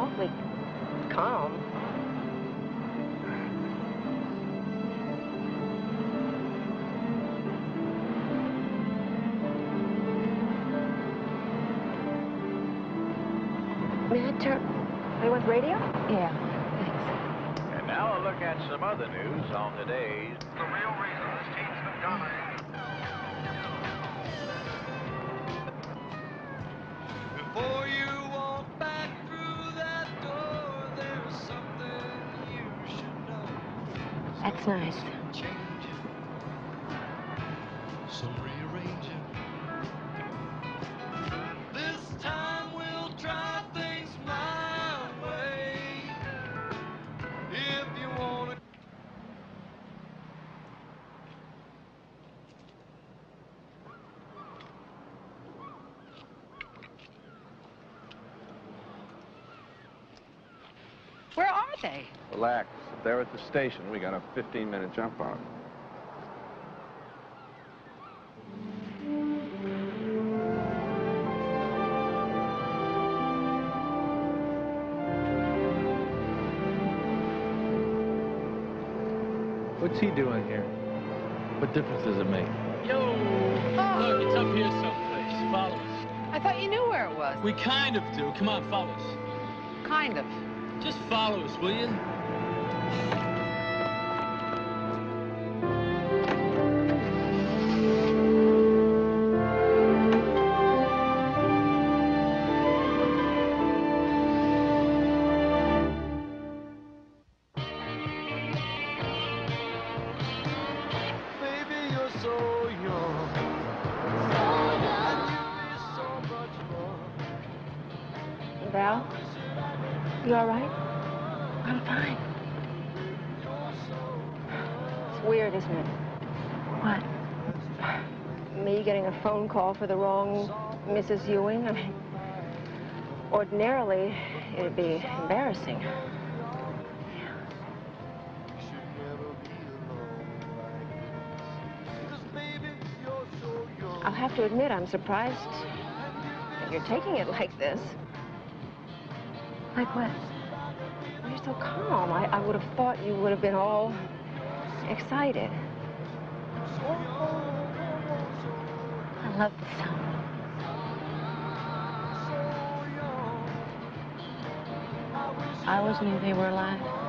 awfully calm. May I turn? I want radio? Yeah, thanks. And now a look at some other news on today's The Real Reason This Team's Been Dominating. Before you walk back through that door, there's something you should know. That's nice. Changing, some rearranging. This time we'll try things my way. If you wanna. Where are they? Relax. They're at the station. We got a 15-minute jump on. What's he doing here? What difference does it make? Yo! Look, it's up here someplace. Follow us. I thought you knew where it was. We kind of do. Come on, follow us. Kind of. Just follow us, will you? Baby, you're so young. And you is so much more. Val? You all right? I'm fine. It's weird, isn't it? What? Me getting a phone call for the wrong Mrs. Ewing? I mean, ordinarily, it'd be embarrassing. I'll have to admit, I'm surprised that you're taking it like this. Like what? You're so calm. I would have thought you would have been all excited. I love this song. I always knew they were alive.